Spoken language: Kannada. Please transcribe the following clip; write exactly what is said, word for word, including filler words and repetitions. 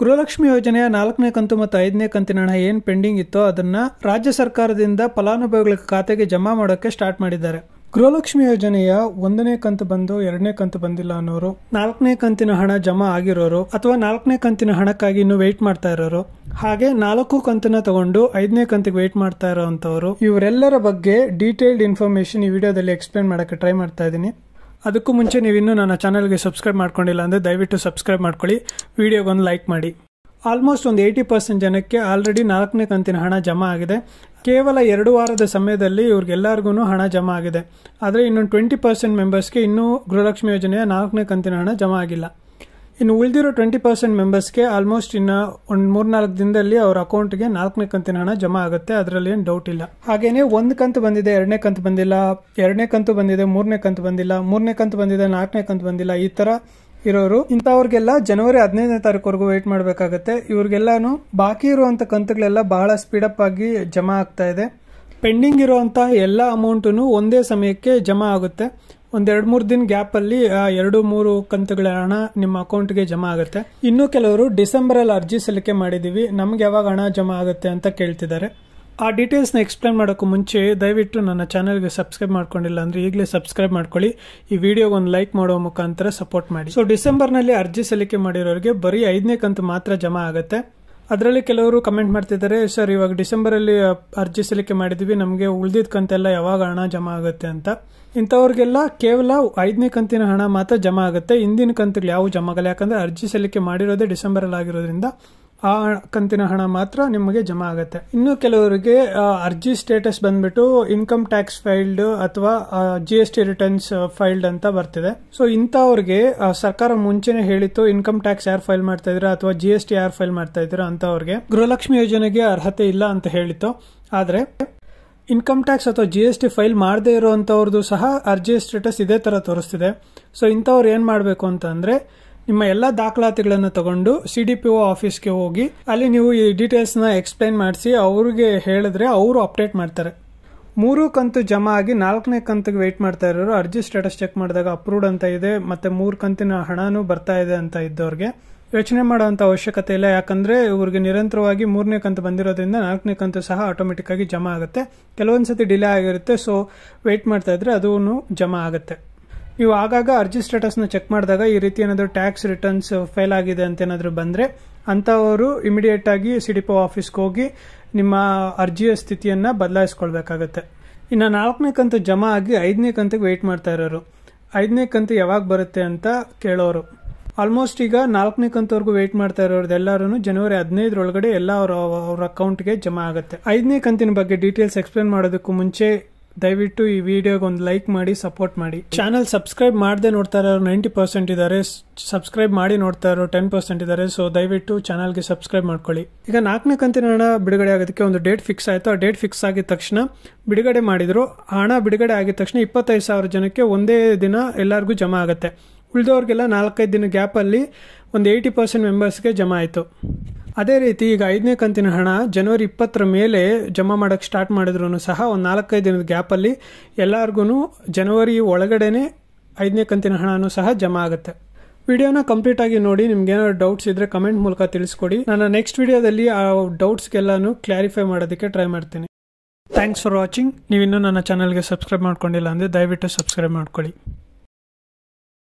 ಗೃಹಲಕ್ಷ್ಮಿ ಯೋಜನೆಯ ನಾಲ್ಕನೇ ಕಂತು ಮತ್ತು ಐದನೇ ಕಂತಿನ ಹಣ ಏನು ಪೆಂಡಿಂಗ್ ಇತ್ತೋ ಅದನ್ನು ರಾಜ್ಯ ಸರ್ಕಾರದಿಂದ ಫಲಾನುಭವಿಗಳ ಖಾತೆಗೆ ಜಮಾ ಮಾಡೋಕ್ಕೆ ಸ್ಟಾರ್ಟ್ ಮಾಡಿದ್ದಾರೆ. ಗೃಹಲಕ್ಷ್ಮಿ ಯೋಜನೆಯ ಒಂದನೇ ಕಂತು ಬಂದು ಎರಡನೇ ಕಂತು ಬಂದಿಲ್ಲ ಅನ್ನೋರು, ನಾಲ್ಕನೇ ಕಂತಿನ ಹಣ ಜಮಾ ಆಗಿರೋರು ಅಥವಾ ನಾಲ್ಕನೇ ಕಂತಿನ ಹಣಕ್ಕಾಗಿ ಇನ್ನು ವೆಯ್ಟ್ ಮಾಡ್ತಾ ಇರೋರು, ಹಾಗೆ ನಾಲ್ಕು ಕಂತನ್ನ ತಗೊಂಡು ಐದನೇ ಕಂತಿಗೆ ವೆಯ್ಟ್ ಮಾಡ್ತಾ ಇರೋವಂಥವ್ರು, ಇವರೆಲ್ಲರ ಬಗ್ಗೆ ಡೀಟೇಲ್ಡ್ ಇನ್ಫಾರ್ಮೇಶನ್ ಈ ವಿಡಿಯೋದಲ್ಲಿ ಎಕ್ಸ್ಪ್ಲೇನ್ ಮಾಡೋಕ್ಕೆ ಟ್ರೈ ಮಾಡ್ತಾ ಇದ್ದೀನಿ. ಅದಕ್ಕೂ ಮುಂಚೆ ನೀವು ಇನ್ನೂ ನನ್ನ ಚಾನಲ್ಗೆ ಸಬ್ಸ್ಕ್ರೈಬ್ ಮಾಡ್ಕೊಂಡಿಲ್ಲ ಅಂದರೆ ದಯವಿಟ್ಟು ಸಬ್ಸ್ಕ್ರೈಬ್ ಮಾಡ್ಕೊಳ್ಳಿ, ವಿಡಿಯೋಗೊಂದು ಲೈಕ್ ಮಾಡಿ. ಆಲ್ಮೋಸ್ಟ್ ಒಂದು ಏಯ್ಟಿ ಪರ್ಸೆಂಟ್ ಜನಕ್ಕೆ ಆಲ್ರೆಡಿ ನಾಲ್ಕನೇ ಕಂತಿನ ಹಣ ಜಮಾ ಆಗಿದೆ. ಕೇವಲ ಎರಡು ವಾರದ ಸಮಯದಲ್ಲಿ ಇವ್ರಿಗೆಲ್ಲರಿಗೂ ಹಣ ಜಮಾ ಆಗಿದೆ. ಆದರೆ ಇನ್ನೊಂದು ಟ್ವೆಂಟಿ ಪರ್ಸೆಂಟ್ ಮೆಂಬರ್ಸ್ಗೆ ಇನ್ನೂ ಗೃಹಲಕ್ಷ್ಮಿ ಯೋಜನೆಯ ನಾಲ್ಕನೇ ಕಂತಿನ ಹಣ ಜಮಾ ಆಗಿಲ್ಲ. ಇನ್ನು ಉಳಿದಿರೋ ಟ್ವೆಂಟಿ ಪರ್ಸೆಂಟ್ ಮೆಂಬರ್ಸ್ಗೆ ಆಲ್ಮೋಸ್ಟ್ ಇನ್ನು ಒಂದು ಮೂರ್ನಾಲ್ಕು ದಿನದಲ್ಲಿ ಅವ್ರ ಅಕೌಂಟ್ಗೆ ನಾಲ್ಕನೇ ಕಂತಿನ ಹಣ ಜಮಾ ಆಗುತ್ತೆ, ಅದರಲ್ಲಿ ಏನು ಡೌಟ್ ಇಲ್ಲ. ಹಾಗೇನೆ ಒಂದು ಕಂತು ಬಂದಿದೆ, ಎರಡನೇ ಕಂತು ಬಂದಿಲ್ಲ, ಎರಡನೇ ಕಂತು ಬಂದಿದೆ, ಮೂರನೇ ಕಂತು ಬಂದಿಲ್ಲ, ಮೂರನೇ ಕಂತು ಬಂದಿದೆ, ನಾಲ್ಕನೇ ಕಂತು ಬಂದಿಲ್ಲ, ಈ ತರ ಇರೋರು ಇಂಥವ್ರಿಗೆಲ್ಲ ಜನವರಿ ಹದಿನೈದನೇ ತಾರೀಕುವರೆಗೂ ವೇಟ್ ಮಾಡಬೇಕಾಗತ್ತೆ. ಇವ್ರಿಗೆಲ್ಲಾನು ಬಾಕಿ ಇರುವಂತ ಕಂತುಗಳೆಲ್ಲ ಬಹಳ ಸ್ಪೀಡಪ್ ಆಗಿ ಜಮಾ ಆಗ್ತಾ ಇದೆ. ಪೆಂಡಿಂಗ್ ಇರುವಂತ ಎಲ್ಲ ಅಮೌಂಟನ್ನು ಒಂದೇ ಸಮಯಕ್ಕೆ ಜಮಾ ಆಗುತ್ತೆ. ಒಂದೆರಡು ಮೂರು ದಿನ ಗ್ಯಾಪ್ ಅಲ್ಲಿ ಎರಡು ಮೂರು ಕಂತುಗಳ ಹಣ ನಿಮ್ಮ ಅಕೌಂಟ್ಗೆ ಜಮಾ ಆಗುತ್ತೆ. ಇನ್ನು ಕೆಲವರು ಡಿಸೆಂಬರ್ ಅಲ್ಲಿ ಅರ್ಜಿ ಸಲ್ಲಿಕೆ ಮಾಡಿದೀವಿ, ನಮ್ಗೆ ಯಾವಾಗ ಹಣ ಜಮಾ ಆಗುತ್ತೆ ಅಂತ ಕೇಳ್ತಿದ್ದಾರೆ. ಆ ಡೀಟೇಲ್ಸ್ನ ಎಕ್ಸ್ಪ್ಲೇನ್ ಮಾಡೋಕ್ಕೂ ಮುಂಚೆ ದಯವಿಟ್ಟು ನನ್ನ ಚಾನಲ್ಗೆ ಸಬ್ಸ್ಕ್ರೈಬ್ ಮಾಡ್ಕೊಂಡಿಲ್ಲ ಅಂದರೆ ಈಗಲೇ ಸಬ್ಸ್ಕ್ರೈಬ್ ಮಾಡ್ಕೊಳ್ಳಿ, ಈ ವಿಡಿಯೋಗೆ ಒಂದು ಲೈಕ್ ಮಾಡೋ ಮುಖಾಂತರ ಸಪೋರ್ಟ್ ಮಾಡಿ. ಸೊ ಡಿಸೆಂಬರ್ನಲ್ಲಿ ಅರ್ಜಿ ಸಲ್ಲಿಕೆ ಮಾಡಿರೋರಿಗೆ ಬರೀ ಐದನೇ ಕಂತು ಮಾತ್ರ ಜಮಾ ಆಗುತ್ತೆ. ಅದರಲ್ಲಿ ಕೆಲವರು ಕಮೆಂಟ್ ಮಾಡ್ತಿದ್ದಾರೆ, ಸರ್ ಇವಾಗ ಡಿಸೆಂಬರಲ್ಲಿ ಅರ್ಜಿ ಸಲ್ಲಿಕೆ ಮಾಡಿದ್ವಿ, ನಮಗೆ ಉಳಿದಿದ್ದ ಕಂತೆಲ್ಲ ಯಾವಾಗ ಹಣ ಜಮಾ ಆಗುತ್ತೆ ಅಂತ. ಇಂಥವ್ರಿಗೆಲ್ಲ ಕೇವಲ ಐದನೇ ಕಂತಿನ ಹಣ ಮಾತ್ರ ಜಮಾ ಆಗುತ್ತೆ, ಹಿಂದಿನ ಕಂತುಗಳು ಯಾವ ಜಮಾ ಆಗಲ್ಲ. ಯಾಕಂದ್ರೆ ಅರ್ಜಿ ಸಲ್ಲಿಕೆ ಮಾಡಿರೋದೇ ಡಿಸೆಂಬರಲ್ಲಿ ಆಗಿರೋದ್ರಿಂದ ಆ ಕಂತಿನ ಹಣ ಮಾತ್ರ ನಿಮಗೆ ಜಮಾ ಆಗುತ್ತೆ. ಇನ್ನು ಕೆಲವರಿಗೆ ಅರ್ಜಿ ಸ್ಟೇಟಸ್ ಬಂದ್ಬಿಟ್ಟು ಇನ್ಕಮ್ ಟ್ಯಾಕ್ಸ್ ಫೈಲ್ಡ್ ಅಥವಾ G S T returns filed ಅಂತ ಬರ್ತಿದೆ. ಸೊ ಇಂಥವ್ರಿಗೆ ಸರ್ಕಾರ ಮುಂಚೆನೆ ಹೇಳಿತ್ತು, ಇನ್ಕಮ್ ಟ್ಯಾಕ್ಸ್ ಯಾರು ಫೈಲ್ ಮಾಡ್ತಾ ಇದ್ರ ಅಥವಾ ಜಿ ಎಸ್ ಟಿ ಯಾರು ಫೈಲ್ ಮಾಡ್ತಾ ಇದ್ರ ಅಂತವ್ರಿಗೆ ಗೃಹಲಕ್ಷ್ಮಿ ಯೋಜನೆಗೆ ಅರ್ಹತೆ ಇಲ್ಲ ಅಂತ ಹೇಳಿತ್ತು. ಆದ್ರೆ ಇನ್ಕಮ್ ಟ್ಯಾಕ್ಸ್ ಅಥವಾ ಜಿ ಎಸ್ ಟಿ ಫೈಲ್ ಮಾಡದೇ ಇರುವಂತವ್ರದ್ದು ಸಹ ಅರ್ಜಿ ಸ್ಟೇಟಸ್ ಇದೇ ತರ ತೋರಿಸ್ತಿದೆ. ಸೊ ಇಂಥವ್ರು ಏನ್ ಮಾಡ್ಬೇಕು ಅಂತ ಅಂದ್ರೆ, ನಿಮ್ಮ ಎಲ್ಲ ದಾಖಲಾತಿಗಳನ್ನು ತಗೊಂಡು ಸಿ ಡಿ ಪಿ ಒ ಆಫೀಸ್ಗೆ ಹೋಗಿ ಅಲ್ಲಿ ನೀವು ಈ ಡೀಟೇಲ್ಸ್ ನ ಎಕ್ಸ್ಪ್ಲೈನ್ ಮಾಡಿಸಿ ಅವ್ರಿಗೆ ಹೇಳಿದ್ರೆ ಅವರು ಅಪ್ಡೇಟ್ ಮಾಡ್ತಾರೆ. ಮೂರು ಕಂತು ಜಮಾ ಆಗಿ ನಾಲ್ಕನೇ ಕಂತಿಗೆ ವೆಯ್ಟ್ ಮಾಡ್ತಾ ಇರೋರು ಅರ್ಜಿ ಸ್ಟೇಟಸ್ ಚೆಕ್ ಮಾಡಿದಾಗ ಅಪ್ರೂವ್ಡ್ ಅಂತ ಇದೆ, ಮತ್ತೆ ಮೂರು ಕಂತಿನ ಹಣನೂ ಬರ್ತಾ ಇದೆ ಅಂತ ಇದ್ದವ್ರಿಗೆ ಯೋಚನೆ ಮಾಡುವಂತ ಅವಶ್ಯಕತೆ ಇಲ್ಲ. ಯಾಕಂದ್ರೆ ಇವ್ರಿಗೆ ನಿರಂತರವಾಗಿ ಮೂರನೇ ಕಂತು ಬಂದಿರೋದ್ರಿಂದ ನಾಲ್ಕನೇ ಕಂತು ಸಹ ಆಟೋಮೆಟಿಕ್ ಆಗಿ ಜಮಾ ಆಗುತ್ತೆ. ಕೆಲವೊಂದ್ಸತಿ ಡಿಲೇ ಆಗಿರುತ್ತೆ, ಸೊ ವೆಯ್ಟ್ ಮಾಡ್ತಾ ಇದ್ರೆ ಅದೂ ಜಮಾ ಆಗುತ್ತೆ. ನೀವು ಆಗಾಗ ಅರ್ಜಿ ಸ್ಟೇಟಸ್ ನ ಚೆಕ್ ಮಾಡಿದಾಗ ಈ ರೀತಿ ಏನಾದರೂ ಟ್ಯಾಕ್ಸ್ ರಿಟರ್ನ್ಸ್ ಫೇಲ್ ಆಗಿದೆ ಅಂತ ಏನಾದರೂ ಬಂದ್ರೆ ಅಂತವರು ಇಮಿಡಿಯೇಟ್ ಆಗಿ ಸಿಡಿಪೋ ಆಫೀಸ್ಗೆ ಹೋಗಿ ನಿಮ್ಮ ಅರ್ಜಿಯ ಸ್ಥಿತಿಯನ್ನ ಬದಲಾಯಿಸ್ಕೊಳ್ಬೇಕಾಗತ್ತೆ. ಇನ್ನು ನಾಲ್ಕನೇ ಕಂತು ಜಮಾ ಆಗಿ ಐದನೇ ಕಂತಿಗೆ ವೆಯ್ಟ್ ಮಾಡ್ತಾ ಇರೋರು, ಐದನೇ ಕಂತು ಯಾವಾಗ ಬರುತ್ತೆ ಅಂತ ಕೇಳೋರು, ಆಲ್ಮೋಸ್ಟ್ ಈಗ ನಾಲ್ಕನೇ ಕಂತವರೆಗೂ ವೆಯ್ಟ್ ಮಾಡ್ತಾ ಇರೋದೆಲ್ಲರೂ ಜನವರಿ ಹದಿನೈದರೊಳಗಡೆ ಎಲ್ಲ ಅವ್ರ ಅವ್ರ ಅಕೌಂಟ್ಗೆ ಜಮಾ ಆಗುತ್ತೆ. ಐದನೇ ಕಂತಿನ ಬಗ್ಗೆ ಡೀಟೇಲ್ಸ್ ಎಕ್ಸ್ಪ್ಲೇನ್ ಮಾಡೋದಕ್ಕೂ ಮುಂಚೆ ದಯವಿಟ್ಟು ಈ ವಿಡಿಯೋಗೆ ಒಂದು ಲೈಕ್ ಮಾಡಿ ಸಪೋರ್ಟ್ ಮಾಡಿ. ಚಾನಲ್ ಸಬ್ಸ್ಕ್ರೈಬ್ ಮಾಡದೆ ನೋಡ್ತಾ ಇರೋರು ನೈಂಟಿ ಪರ್ಸೆಂಟ್ ಇದ್ದಾರೆ, ಸಬ್ಸ್ಕ್ರೈಬ್ ಮಾಡಿ ನೋಡ್ತಾ ಇರೋ ಟೆನ್ ಪರ್ಸೆಂಟ್ ಇದ್ದಾರೆ. ಸೊ ದಯವಿಟ್ಟು ಚಾನಲ್ಗೆ ಸಬ್ಸ್ಕ್ರೈಬ್ ಮಾಡ್ಕೊಳ್ಳಿ. ಈಗ ನಾಲ್ಕನೇ ಕಂತಿನ ಹಣ ಬಿಡುಗಡೆ ಆಗೋದಕ್ಕೆ ಒಂದು ಡೇಟ್ ಫಿಕ್ಸ್ ಆಯಿತು. ಆ ಡೇಟ್ ಫಿಕ್ಸ್ ಆಗಿದ ತಕ್ಷಣ ಬಿಡುಗಡೆ ಮಾಡಿದ್ರು. ಹಣ ಬಿಡುಗಡೆ ಆಗಿದ ತಕ್ಷಣ ಇಪ್ಪತ್ತೈದು ಸಾವಿರ ಜನಕ್ಕೆ ಒಂದೇ ದಿನ ಎಲ್ಲರಿಗೂ ಜಮಾ ಆಗುತ್ತೆ. ಉಳಿದವ್ರಿಗೆಲ್ಲ ನಾಲ್ಕೈದು ದಿನ ಗ್ಯಾಪಲ್ಲಿ ಒಂದು ಏಯ್ಟಿ ಪರ್ಸೆಂಟ್ ಮೆಂಬರ್ಸ್ಗೆ ಜಮಾ ಆಯಿತು. ಅದೇ ರೀತಿ ಈಗ ಐದನೇ ಕಂತಿನ ಹಣ ಜನವರಿ ಇಪ್ಪತ್ತರ ಮೇಲೆ ಜಮಾ ಮಾಡೋಕ್ಕೆ ಸ್ಟಾರ್ಟ್ ಮಾಡಿದ್ರು ಸಹ ಒಂದು ನಾಲ್ಕೈದು ದಿನದ ಗ್ಯಾಪಲ್ಲಿ ಎಲ್ಲರಿಗೂ ಜನವರಿ ಒಳಗಡೆನೆ ಐದನೇ ಕಂತಿನ ಹಣನೂ ಸಹ ಜಮಾ ಆಗುತ್ತೆ. ವಿಡಿಯೋನ ಕಂಪ್ಲೀಟ್ ಆಗಿ ನೋಡಿ, ನಿಮ್ಗೆ ಏನಾದ್ರು ಡೌಟ್ಸ್ ಇದ್ರೆ ಕಮೆಂಟ್ ಮೂಲಕ ತಿಳಿಸ್ಕೊಡಿ. ನನ್ನ ನೆಕ್ಸ್ಟ್ ವಿಡಿಯೋದಲ್ಲಿ ಆ ಡೌಟ್ಸ್ಗೆಲ್ಲಾನು ಕ್ಲಾರಿಫೈ ಮಾಡೋದಕ್ಕೆ ಟ್ರೈ ಮಾಡ್ತೀನಿ. Thanks for watching. ನೀವಿನ್ನೂ ನನ್ನ ಚಾನಲ್ಗೆ ಸಬ್ಸ್ಕ್ರೈಬ್ ಮಾಡ್ಕೊಂಡಿಲ್ಲ ಅಂದರೆ ದಯವಿಟ್ಟು ಸಬ್ಸ್ಕ್ರೈಬ್ ಮಾಡ್ಕೊಳ್ಳಿ.